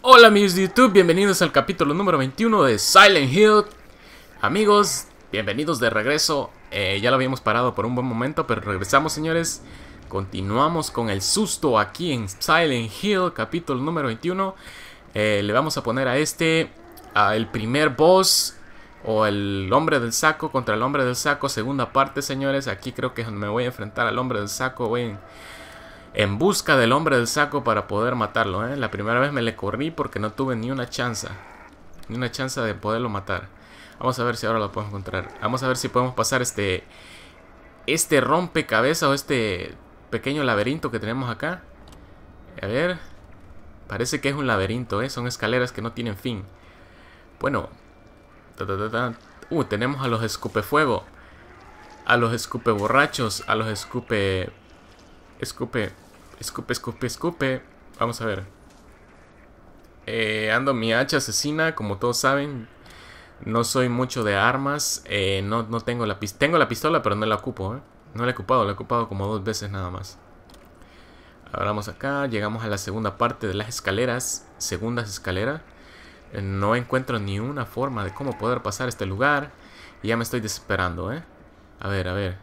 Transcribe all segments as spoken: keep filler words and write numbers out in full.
Hola amigos de YouTube, bienvenidos al capítulo número veintiuno de Silent Hill. Amigos, bienvenidos de regreso. eh, Ya lo habíamos parado por un buen momento, pero regresamos, señores. Continuamos con el susto aquí en Silent Hill, capítulo número veintiuno. eh, Le vamos a poner a este, a el primer boss, o el hombre del saco contra el hombre del saco, segunda parte, señores. Aquí creo que me voy a enfrentar al hombre del saco. Voy en... En busca del hombre del saco para poder matarlo, ¿eh? La primera vez me le corrí porque no tuve ni una chance. Ni una chance de poderlo matar. Vamos a ver si ahora lo podemos encontrar. Vamos a ver si podemos pasar este... Este rompecabezas o este pequeño laberinto que tenemos acá. A ver. Parece que es un laberinto, ¿eh? Son escaleras que no tienen fin. Bueno. Ta, ta, ta, ta. Uh, tenemos a los escupefuego. A los escupeborrachos. A los escupe... Escupe... Escupe, escupe, escupe. Vamos a ver. Eh, ando mi hacha asesina, como todos saben. No soy mucho de armas. Eh, no, no tengo la pistola. Tengo la pistola, pero no la ocupo, ¿eh? No la he ocupado, la he ocupado como dos veces nada más. Ahora vamos acá. Llegamos a la segunda parte de las escaleras. Segundas escaleras. Eh, no encuentro ni una forma de cómo poder pasar este lugar. Y ya me estoy desesperando, ¿eh? A ver, a ver.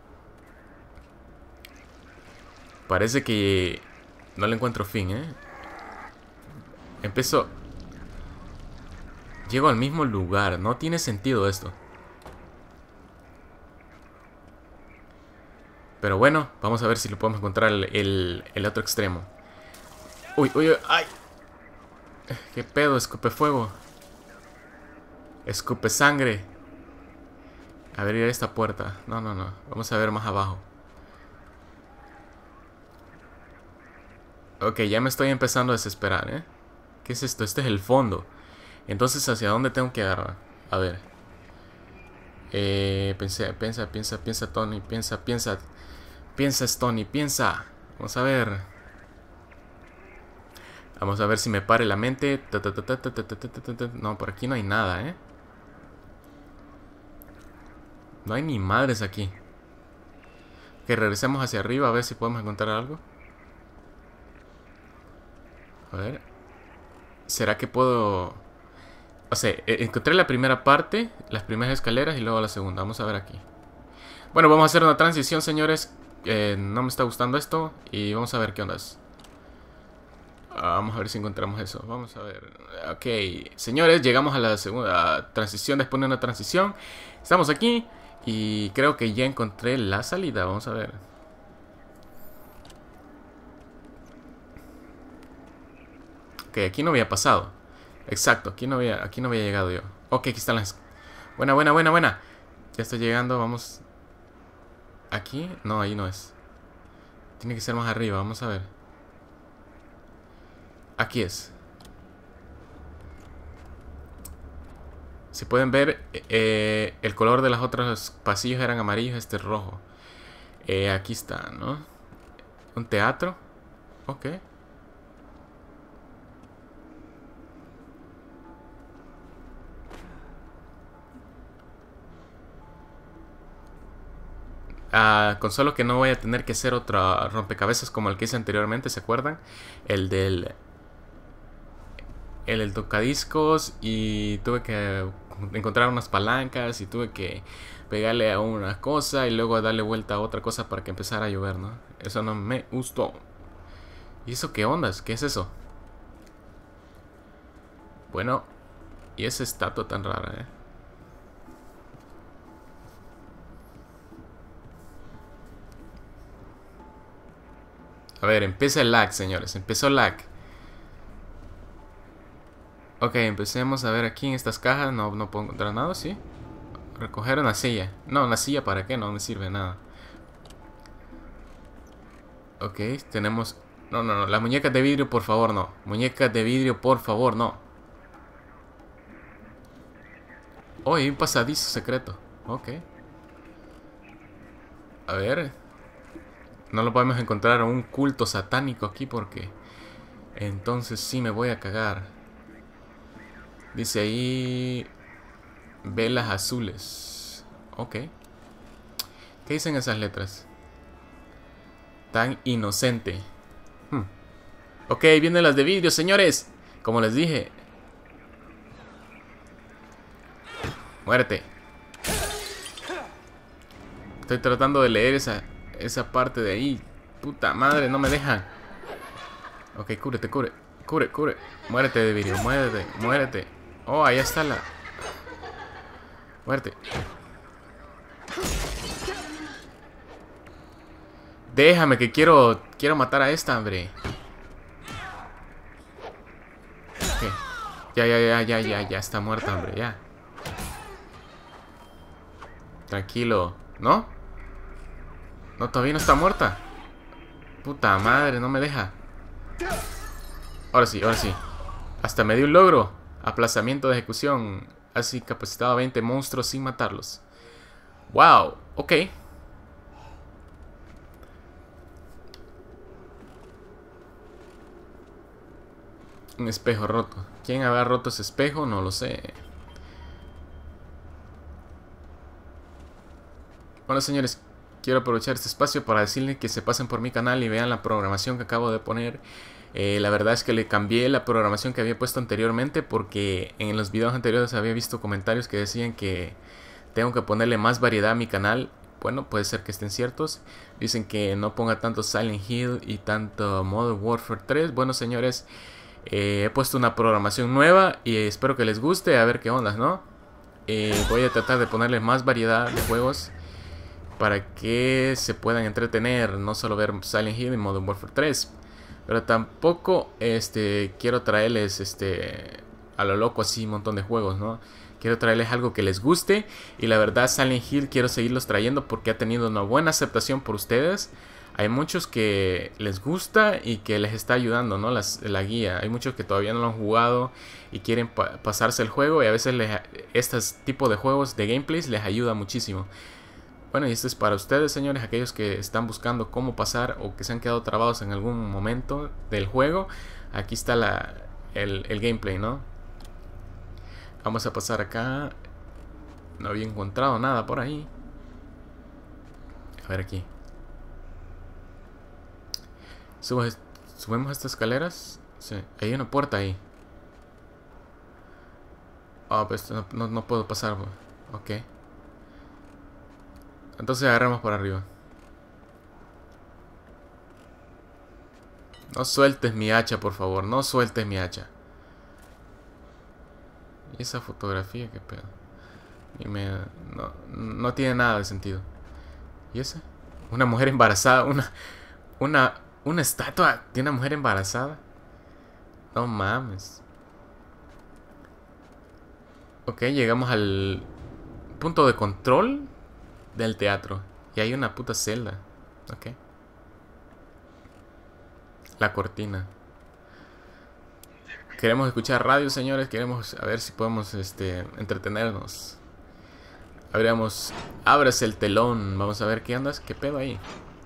Parece que no le encuentro fin, ¿eh? Empiezo... Llego al mismo lugar. No tiene sentido esto. Pero bueno, vamos a ver si lo podemos encontrar el, el, el otro extremo. Uy, uy, uy, ay. ¿Qué pedo? Escupe fuego. Escupe sangre. Abrir esta puerta. No, no, no. Vamos a ver más abajo. Ok, ya me estoy empezando a desesperar, ¿eh? ¿Qué es esto? Este es el fondo. Entonces, ¿hacia dónde tengo que agarrar? A ver. Eh, pensé, piensa, piensa, piensa, Tony. Piensa, piensa. Piensa, Tony, piensa. Vamos a ver. Vamos a ver si me pare la mente. No, por aquí no hay nada, ¿eh? No hay ni madres aquí. Que regresemos hacia arriba a ver si podemos encontrar algo. A ver. ¿Será que puedo...? O sea, encontré la primera parte, las primeras escaleras y luego la segunda. Vamos a ver aquí. Bueno, vamos a hacer una transición, señores. eh, No me está gustando esto. Y vamos a ver qué onda es. Ah, vamos a ver si encontramos eso. Vamos a ver. Ok, señores, llegamos a la segunda transición. Después de una transición, estamos aquí. Y creo que ya encontré la salida. Vamos a ver. Ok, aquí no había pasado. Exacto, aquí no había, aquí no había llegado yo. Ok, aquí están las... Buena, buena, buena, buena. Ya estoy llegando, vamos... ¿Aquí? No, ahí no es. Tiene que ser más arriba, vamos a ver. Aquí es. Si pueden ver, eh, el color de los otros pasillos eran amarillos, este es rojo. Eh, aquí está, ¿no? Un teatro. Ok. Uh, con solo que no voy a tener que hacer otro rompecabezas como el que hice anteriormente, ¿se acuerdan? El del... El del tocadiscos. Y tuve que encontrar unas palancas y tuve que pegarle a una cosa y luego darle vuelta a otra cosa para que empezara a llover, ¿no? Eso no me gustó. ¿Y eso qué ondas? ¿Qué es eso? Bueno, y esa estatua tan rara, ¿eh? A ver, empieza el lag, señores. Empezó el lag. Ok, empecemos a ver aquí en estas cajas. No, no puedo encontrar nada, ¿sí? Recoger una silla. No, una silla para qué, no me sirve nada. Ok, tenemos... No, no, no, las muñecas de vidrio, por favor, no. Muñecas de vidrio, por favor, no. Oh, hay un pasadizo secreto. Ok. A ver. No lo podemos encontrar a un culto satánico aquí porque... Entonces sí me voy a cagar. Dice ahí... Velas azules. Ok. ¿Qué dicen esas letras? Tan inocente. Hmm. Ok, vienen las de vidrio, señores. Como les dije. Muérete. Estoy tratando de leer esa, esa parte de ahí. Puta madre, no me dejan. Ok, cúbrete, cubre. Cubre, cubre. Muérete, Devirio, muérete, muérete. Oh, ahí está la... Muérete. Déjame que quiero... Quiero matar a esta, hombre. Ok. Ya, ya, ya, ya, ya, ya está muerta, hombre, ya. Tranquilo. ¿No? No, todavía no está muerta. Puta madre, no me deja. Ahora sí, ahora sí. Hasta me dio un logro. Aplazamiento de ejecución. Has incapacitado a veinte monstruos sin matarlos. Wow, ok. Un espejo roto. ¿Quién habrá roto ese espejo? No lo sé. Bueno, señores, quiero aprovechar este espacio para decirles que se pasen por mi canal y vean la programación que acabo de poner. Eh, la verdad es que le cambié la programación que había puesto anteriormente porque en los videos anteriores había visto comentarios que decían que tengo que ponerle más variedad a mi canal. Bueno, puede ser que estén ciertos. Dicen que no ponga tanto Silent Hill y tanto Modern Warfare tres. Bueno, señores, eh, he puesto una programación nueva y espero que les guste. A ver qué onda, ¿no? Eh, voy a tratar de ponerle más variedad de juegos para que se puedan entretener, no solo ver Silent Hill y Modern Warfare tres. Pero tampoco este, quiero traerles este, a lo loco así un montón de juegos, ¿no? Quiero traerles algo que les guste. Y la verdad Silent Hill quiero seguirlos trayendo porque ha tenido una buena aceptación por ustedes. Hay muchos que les gusta y que les está ayudando, ¿no? Las, la guía. Hay muchos que todavía no lo han jugado y quieren pa pasarse el juego. Y a veces les, este tipo de juegos de gameplays les ayuda muchísimo. Bueno, y esto es para ustedes, señores, aquellos que están buscando cómo pasar o que se han quedado trabados en algún momento del juego. Aquí está la, el, el gameplay, ¿no? Vamos a pasar acá. No había encontrado nada por ahí. A ver aquí. Subo, subimos estas escaleras. Sí, hay una puerta ahí. Ah, oh, pues no, no, no puedo pasar. Ok. Entonces agarramos por arriba. No sueltes mi hacha, por favor. No sueltes mi hacha. ¿Y esa fotografía qué pedo? Y me, no, no tiene nada de sentido. ¿Y esa? Una mujer embarazada. Una, una, una estatua de una mujer embarazada. No mames. Ok, llegamos al punto de control del teatro. Y hay una puta celda. Ok. La cortina. Queremos escuchar radio, señores. Queremos a ver si podemos este, entretenernos. Abrimos. Ábrase el telón. Vamos a ver qué andas. ¿Qué pedo ahí?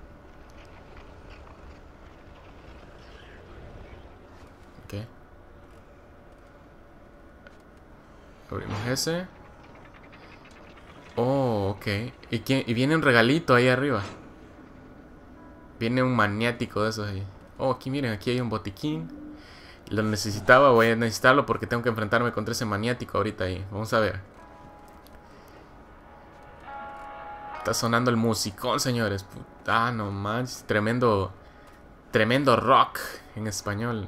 Ok. Abrimos ese. Oh, ok. ¿Y, quién? Y viene un regalito ahí arriba. Viene un maniático de esos ahí. Oh, aquí miren, aquí hay un botiquín. Lo necesitaba, voy a necesitarlo porque tengo que enfrentarme contra ese maniático ahorita ahí. Vamos a ver. Está sonando el musicón, señores. Ah, no manches. Tremendo. Tremendo rock en español.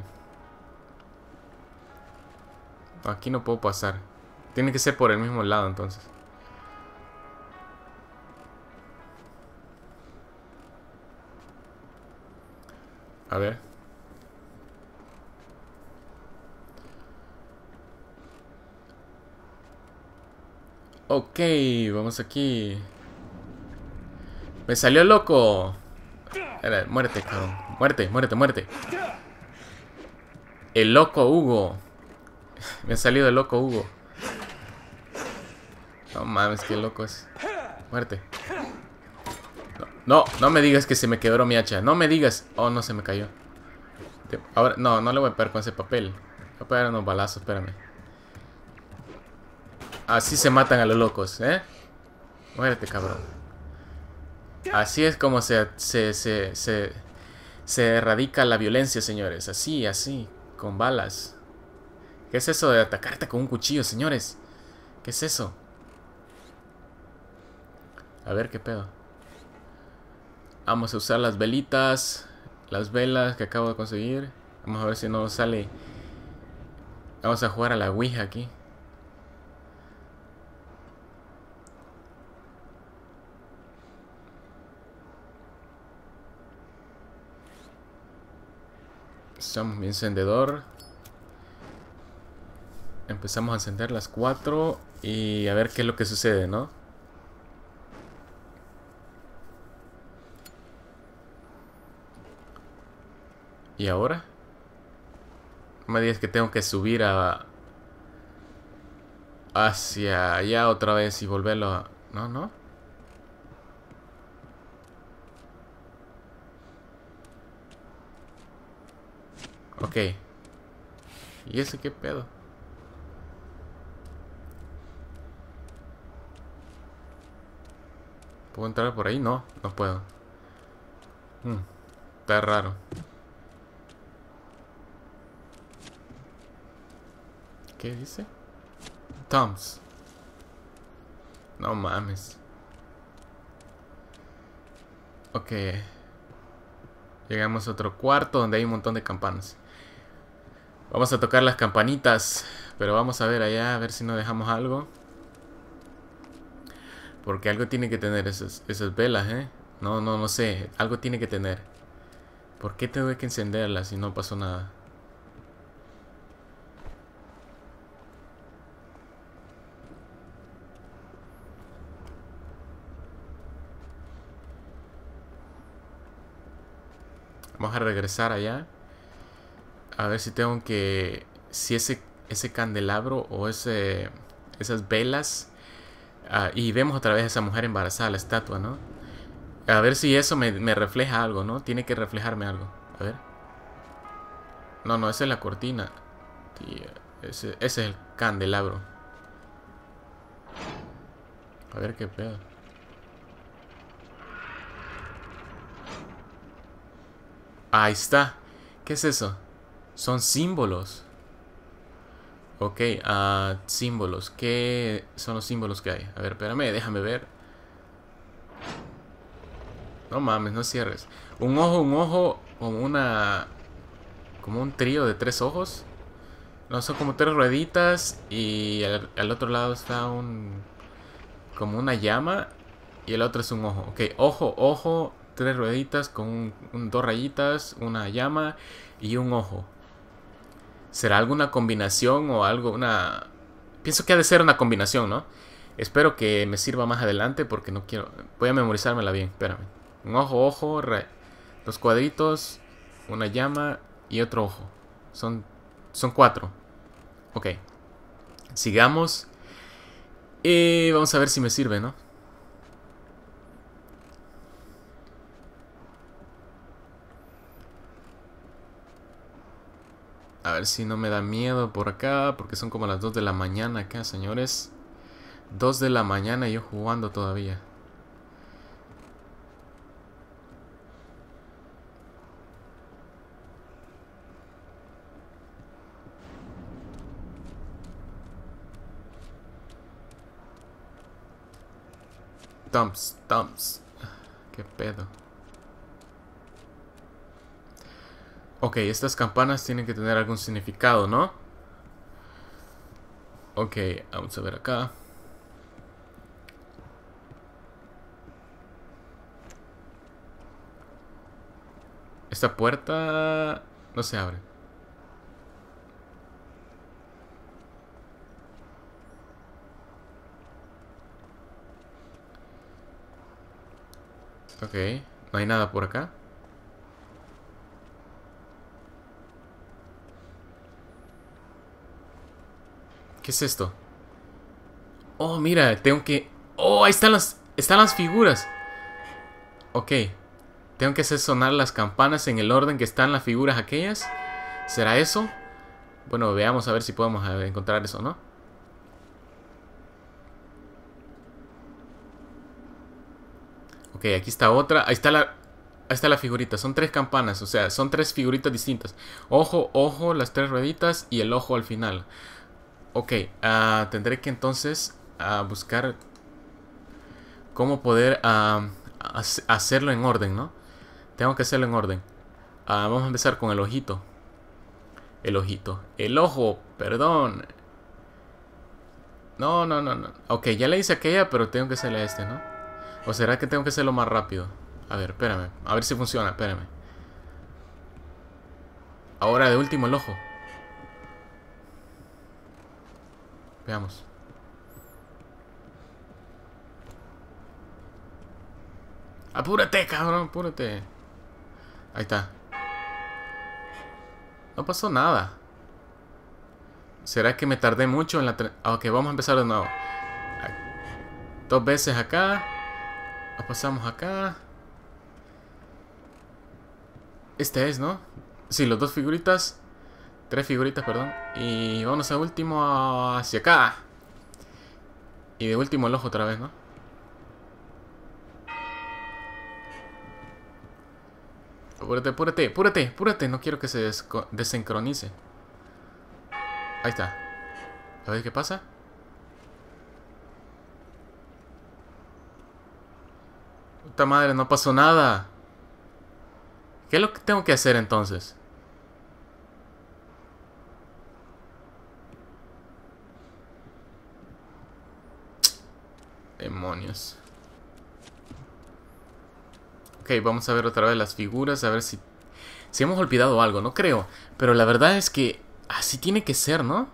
Aquí no puedo pasar. Tiene que ser por el mismo lado entonces. A ver. Ok, vamos aquí. Me salió loco. Era, muérete, cabrón. Muérete, muérete, muérete. El loco Hugo. Me ha salido el loco Hugo. No mames, qué loco es. Muerte. No, no, no me digas que se me quebró mi hacha. No me digas. Oh, no, se me cayó. Ahora, no, no le voy a pegar con ese papel. Voy a pegar unos balazos, espérame. Así se matan a los locos, ¿eh? Muérete, cabrón. Así es como se, se, se, se, se erradica la violencia, señores. Así, así, con balas. ¿Qué es eso de atacarte con un cuchillo, señores? ¿Qué es eso? A ver, qué pedo. Vamos a usar las velitas. Las velas que acabo de conseguir. Vamos a ver si no sale. Vamos a jugar a la Ouija aquí. Usamos mi encendedor. Empezamos a encender las cuatro. Y a ver qué es lo que sucede, ¿no? ¿Y ahora? No me digas que tengo que subir a... hacia allá otra vez y volverlo a... No, no. Ok. ¿Y ese qué pedo? ¿Puedo entrar por ahí? No, no puedo. Hmm, está raro. ¿Qué dice? Toms. No mames. Ok. Llegamos a otro cuarto donde hay un montón de campanas. Vamos a tocar las campanitas. Pero vamos a ver allá, a ver si no dejamos algo. Porque algo tiene que tener esas, esas velas, ¿eh? No, no, no sé. Algo tiene que tener. ¿Por qué tengo que encenderlas si no pasó nada? Vamos a regresar allá. A ver si tengo que... Si ese, ese candelabro o ese, esas velas... Uh, y vemos otra vez a esa mujer embarazada, la estatua, ¿no? A ver si eso me, me refleja algo, ¿no? Tiene que reflejarme algo. A ver. No, no, esa es la cortina. Tío, ese, ese es el candelabro. A ver qué pedo. Ahí está. ¿Qué es eso? Son símbolos. Ok, uh, símbolos. ¿Qué son los símbolos que hay? A ver, espérame, déjame ver. No mames, no cierres. Un ojo, un ojo, como una... Como un trío de tres ojos. No, son como tres rueditas. Y al, al otro lado está un... Como una llama. Y el otro es un ojo. Ok, ojo, ojo, tres rueditas con un, un, dos rayitas, una llama y un ojo. ¿Será alguna combinación o algo? Una... Pienso que ha de ser una combinación, ¿no? Espero que me sirva más adelante porque no quiero... Voy a memorizármela bien, espérame. Un ojo, ojo, re... dos cuadritos, una llama y otro ojo. Son, son cuatro. Ok. Sigamos. Y vamos a ver si me sirve, ¿no? A ver si no me da miedo por acá, porque son como las dos de la mañana acá, señores. dos de la mañana y yo jugando todavía. Dumps, dumps. Qué pedo. Ok, estas campanas tienen que tener algún significado, ¿no? Ok, vamos a ver acá. Esta puerta no se abre. Ok, no hay nada por acá. ¿Qué es esto? Oh, mira, tengo que... Oh, ahí están las... Están las figuras. Ok. Tengo que hacer sonar las campanas en el orden que están las figuras aquellas. ¿Será eso? Bueno, veamos a ver si podemos encontrar eso, ¿no? Ok, aquí está otra. Ahí está la... Ahí está la figurita. Son tres campanas. O sea, son tres figuritas distintas. Ojo, ojo, las tres rueditas y el ojo al final. Ok, uh, tendré que entonces uh, buscar cómo poder uh, hacerlo en orden, ¿no? Tengo que hacerlo en orden. Uh, vamos a empezar con el ojito. El ojito. El ojo, perdón. No, no, no, no. Ok, ya le hice aquella, pero tengo que hacerle a este, ¿no? ¿O será que tengo que hacerlo más rápido? A ver, espérame. A ver si funciona, espérame. Ahora de último el ojo. Veamos. Apúrate, cabrón, apúrate. Ahí está. No pasó nada. ¿Será que me tardé mucho en la... Ok, vamos a empezar de nuevo. Dos veces acá. Lo pasamos acá. Este es, ¿no? Sí, los dos figuritas. Tres figuritas, perdón. Y vamos a último hacia acá. Y de último el ojo otra vez, ¿no? Apúrate, apúrate, apúrate, apúrate. No quiero que se desincronice. Ahí está. A ver qué pasa. Puta madre, no pasó nada. ¿Qué es lo que tengo que hacer entonces? Demonios. Ok, vamos a ver otra vez las figuras. A ver si... Si hemos olvidado algo, no creo. Pero la verdad es que... Así tiene que ser, ¿no?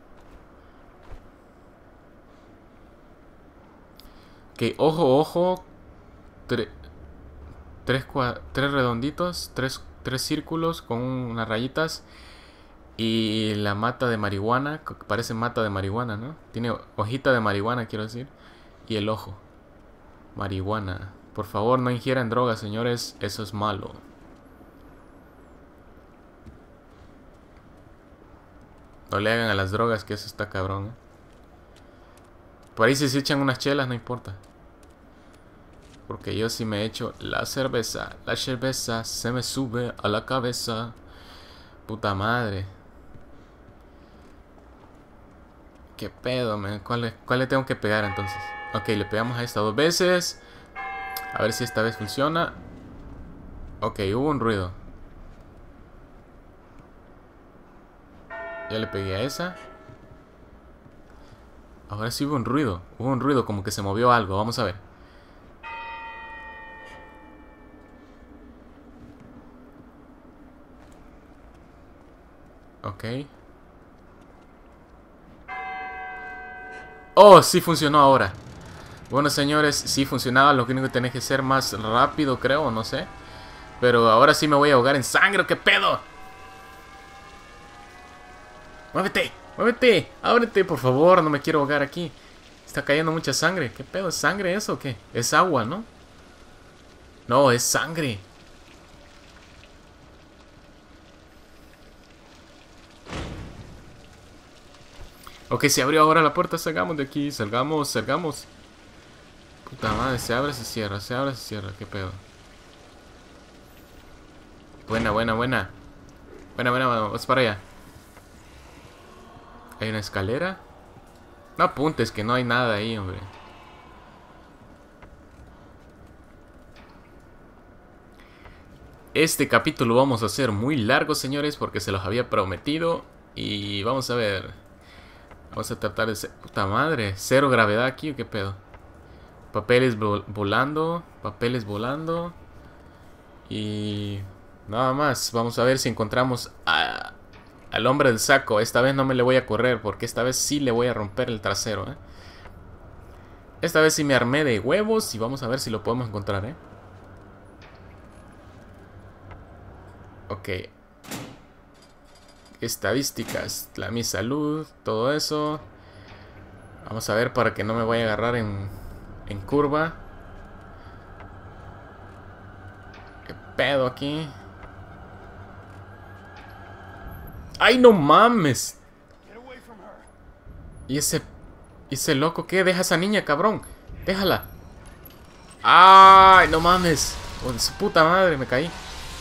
Ok, ojo, ojo. Tre tres, tres redonditos. Tres, tres círculos con unas rayitas. Y la mata de marihuana. Parece mata de marihuana, ¿no? Tiene hojita de marihuana, quiero decir. Y el ojo. Marihuana. Por favor, no ingieran drogas, señores. Eso es malo. No le hagan a las drogas, que eso está cabrón, ¿eh? Por ahí si se echan unas chelas, no importa. Porque yo sí me he hecho la cerveza. La cerveza se me sube a la cabeza. Puta madre. ¿Qué pedo, man? ¿Cuál le, cuál le tengo que pegar entonces? Ok, le pegamos a esta dos veces. A ver si esta vez funciona. Ok, hubo un ruido. Ya le pegué a esa. Ahora sí hubo un ruido. Hubo un ruido, como que se movió algo. Vamos a ver. Ok. Oh, sí funcionó ahora. Bueno, señores, sí funcionaba. Lo único que tenés que ser más rápido, creo, no sé. Pero ahora sí me voy a ahogar en sangre. ¿Qué pedo? ¡Muévete! ¡Muévete! ¡Ábrete, por favor! No me quiero ahogar aquí. Está cayendo mucha sangre. ¿Qué pedo? ¿Es sangre eso o qué? Es agua, ¿no? No, es sangre. Ok, se abrió ahora la puerta. Salgamos de aquí. Salgamos, salgamos. Puta madre, se abre, se cierra. Se abre, se cierra. ¿Qué pedo? Buena, buena, buena. Buena, buena, vamos para allá. Hay una escalera. No apuntes que no hay nada ahí, hombre. Este capítulo vamos a hacer muy largo, señores, porque se los había prometido. Y vamos a ver. Vamos a tratar de ser... Puta madre, cero gravedad aquí, ¿o qué pedo? Papeles vol volando. Papeles volando. Y... nada más. Vamos a ver si encontramos a... al hombre del saco. Esta vez no me le voy a correr, porque esta vez sí le voy a romper el trasero, ¿eh? Esta vez sí me armé de huevos y vamos a ver si lo podemos encontrar, ¿eh? Ok. Estadísticas, la mi salud, todo eso. Vamos a ver para que no me vaya a agarrar en, en curva. ¿Qué pedo aquí? ¡Ay, no mames! ¿Y ese, ese loco qué? Deja a esa niña, cabrón. Déjala. ¡Ay, no mames! Oh, de su puta madre, me caí.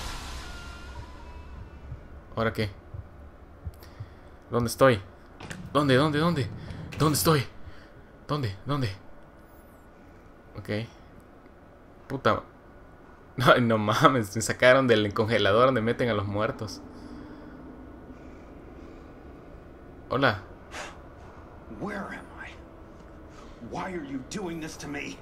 ¿Ahora qué? ¿Dónde estoy? ¿Dónde, dónde, dónde? ¿Dónde estoy? ¿Dónde, dónde? Ok. Puta. Ay, no mames, me sacaron del congelador donde meten a los muertos. Hola. Where am I? Why are you doing this to me?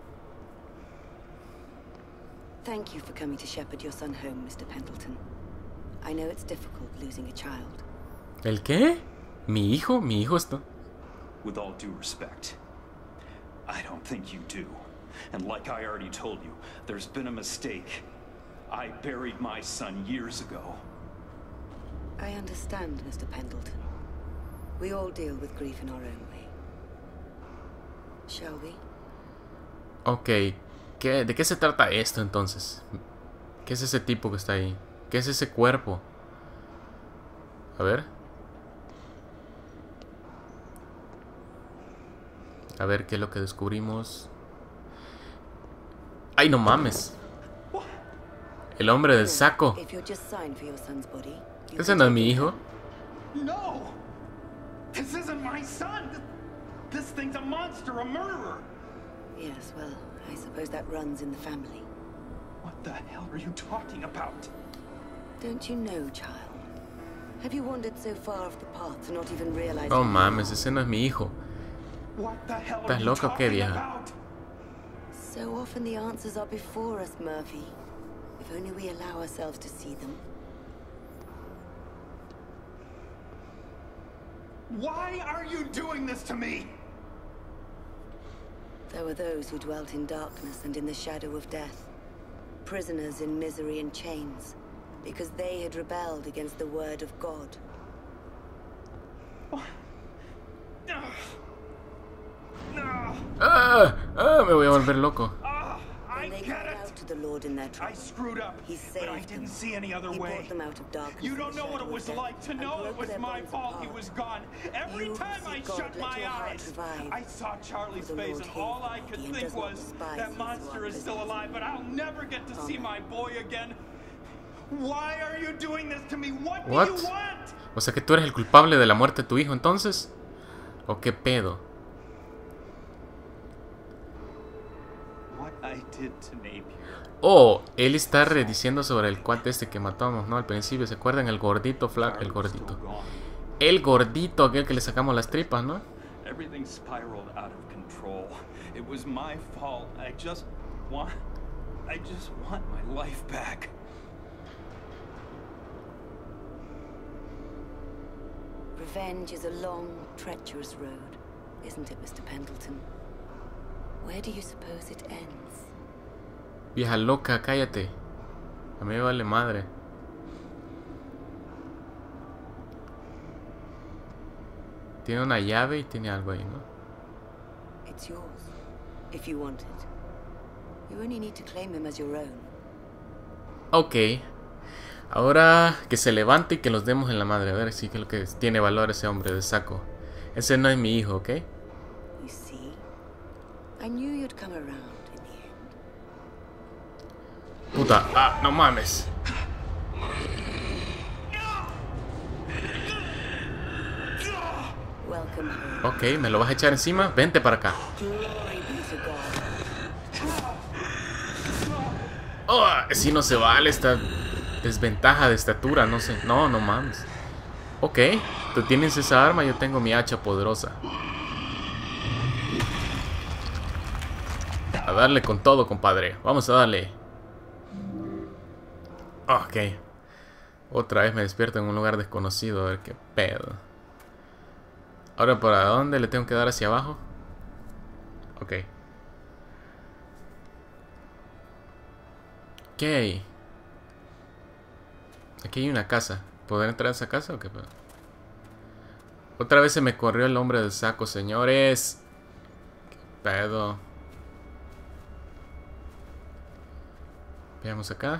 Thank you for coming to shepherd your son home, Mister Pendleton. I know it's difficult losing a child. ¿El qué? ¿Mi hijo? ¿Mi hijo está? With all due respect, I don't think you do. And like I already told you, there's been a mistake. I buried my son years ago. I understand, Mister Pendleton. We all deal with grief in our own way. Shall we? Ok. ¿Qué, ¿De qué se trata esto entonces? ¿Qué es ese tipo que está ahí? ¿Qué es ese cuerpo? A ver. A ver qué es lo que descubrimos. ¡Ay, no mames! El hombre del saco. ¿Ese no es mi hijo? No! This isn't my son! This thing's a monster, a murderer! Yes, well, I suppose that runs in the family. What the hell are you talking about? Don't you know, child? Have you wandered so far off the path to not even realize? No mames, ese no es mi hijo. What the hell are ¿Estás you loca o qué, talking vieja? about? So often the answers are before us, Murphy. If only we allow ourselves to see them. Why are you doing this to me? There were those who dwelt in darkness and in the shadow of death. Prisoners in misery and chains, because they had rebelled against the word of God. What? No. No. ¡Ah! ¡Ah! Me voy a volver loco. Ah, I And they get cried it. out to the Lord in their I trouble. screwed up, He but I saved didn't them. see any other He way. brought them out of darkness. You and don't the know what it shadow was of like to death, know and it broke was their my bonds fault he apart. was gone. Every You who time seek I God, shut let my your heart eyes, revive. I saw Charlie's For the face, Lord and all I hates could thee and think does not was, despise that those who monster are is still possessed. alive, but I'll never get to see Amen. my boy again. Why are you doing this to me? What, What? do you want? O sea que tú eres el culpable de la muerte de tu hijo entonces. ¿O qué pedo? What I did to Napier. Oh, él está rediciendo sobre el cuate este que matamos, ¿no? Al principio, ¿se acuerdan? El gordito, flaco, el gordito. El gordito, aquel que le sacamos las tripas, ¿no? Everything spiraled out of control. It was my fault. I just want... I just want my life back. Revenge is a long, treacherous road, isn't it, Mister Pendleton? Where do you suppose it ends? Vieja loca, cállate. A mí me vale madre. Tiene una llave y tiene algo ahí, ¿no? It's yours, if you want it. You only need to claim him as your own. Ok. Ahora que se levante y que los demos en la madre. A ver si que lo que tiene valor ese hombre de saco. Ese no es mi hijo, ¿ok? You see? I knew you'd come around in the end. Puta. Ah, no mames. Welcome home. Ok, ¿me lo vas a echar encima? Vente para acá. Glory be to God. Oh, si no se vale esta desventaja de estatura, no sé. No, no mames. Ok, tú tienes esa arma, yo tengo mi hacha poderosa. A darle con todo, compadre. Vamos a darle. Ok. Otra vez me despierto en un lugar desconocido. A ver qué pedo. Ahora, ¿para dónde le tengo que dar? ¿Hacia abajo? Ok. ¿Qué hay? Aquí hay una casa. ¿Podré entrar a esa casa o qué pedo? Otra vez se me corrió el hombre del saco, señores. ¿Qué pedo? Veamos acá.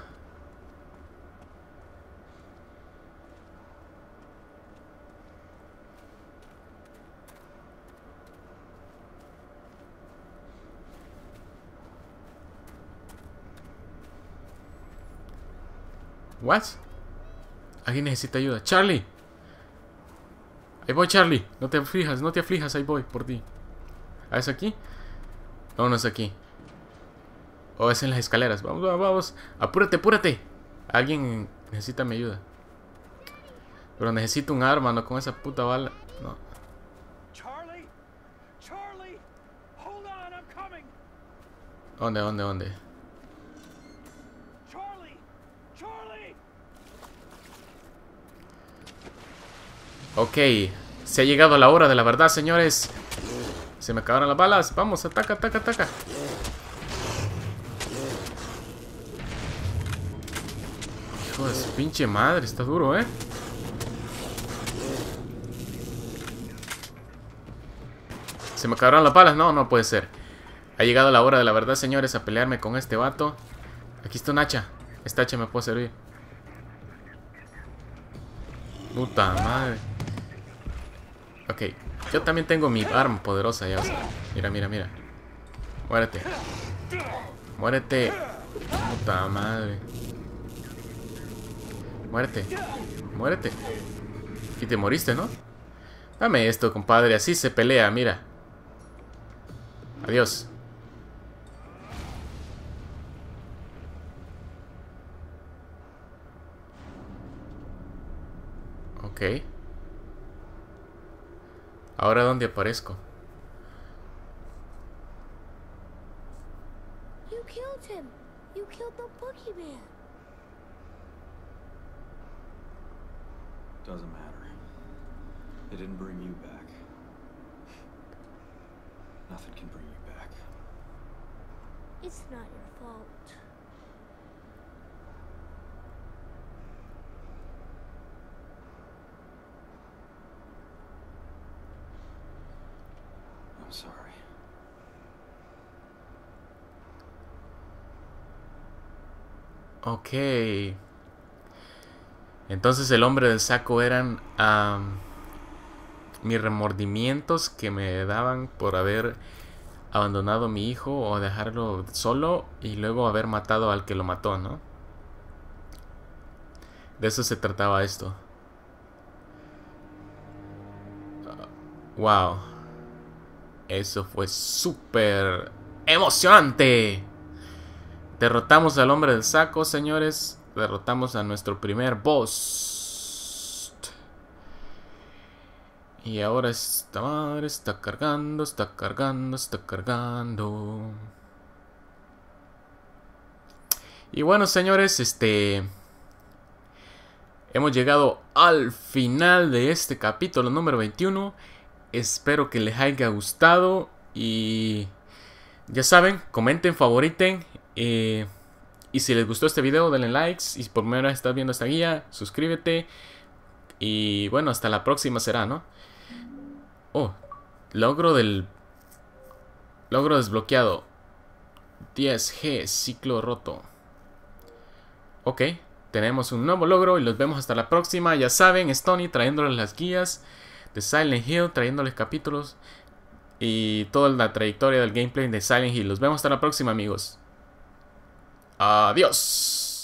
What? Alguien necesita ayuda. Charlie. Ahí voy, Charlie. No te aflijas, no te aflijas. Ahí voy, por ti. ¿Ah, es aquí? No, no es aquí. Oh, es en las escaleras. Vamos, vamos, vamos. Apúrate, apúrate. Alguien necesita mi ayuda. Pero necesito un arma, no con esa puta bala. No. Charlie? Charlie? Hold on, I'm coming. ¿Dónde, dónde, dónde? Charlie? Charlie? Ok. Se ha llegado la hora de la verdad, señores. Se me acabaron las balas. Vamos, ataca, ataca, ataca. Hijo de su pinche madre, está duro, ¿eh? Se me acabaron las balas. No, no puede ser. Ha llegado la hora de la verdad, señores, a pelearme con este vato. Aquí está un hacha. Esta hacha me puede servir. Puta madre. Ok. Yo también tengo mi arma poderosa ya. O sea, mira, mira, mira. Muérete. Muérete. Puta madre. Muérete. Muérete. Y te moriste, ¿no? Dame esto, compadre. Así se pelea, mira. Adiós. Ok. Ahora, ¿dónde aparezco? You killed him. You killed the boogeyman. Doesn't matter. It didn't bring you back. Nothing can bring you back. It's not your fault. I'm sorry. Ok. Entonces el hombre del saco eran um, mis remordimientos que me daban por haber abandonado a mi hijo o dejarlo solo y luego haber matado al que lo mató, ¿no? De eso se trataba esto. Uh, wow. Eso fue súper emocionante. Derrotamos al hombre del saco, señores. Derrotamos a nuestro primer boss. Y ahora esta madre está cargando, está cargando, está cargando. Y bueno, señores, este... hemos llegado al final de este capítulo número veintiuno. Espero que les haya gustado. Y ya saben, comenten, favoriten. Eh... Y si les gustó este video, denle likes. Y si por primera vez estás viendo esta guía, suscríbete. Y bueno, hasta la próxima será, ¿no? Oh, logro del... Logro desbloqueado. diez G, ciclo roto. Ok, tenemos un nuevo logro y los vemos hasta la próxima. Ya saben, es Tony trayéndoles las guías de Silent Hill, trayéndoles capítulos y toda la trayectoria del gameplay de Silent Hill. Los vemos hasta la próxima, amigos. Adiós.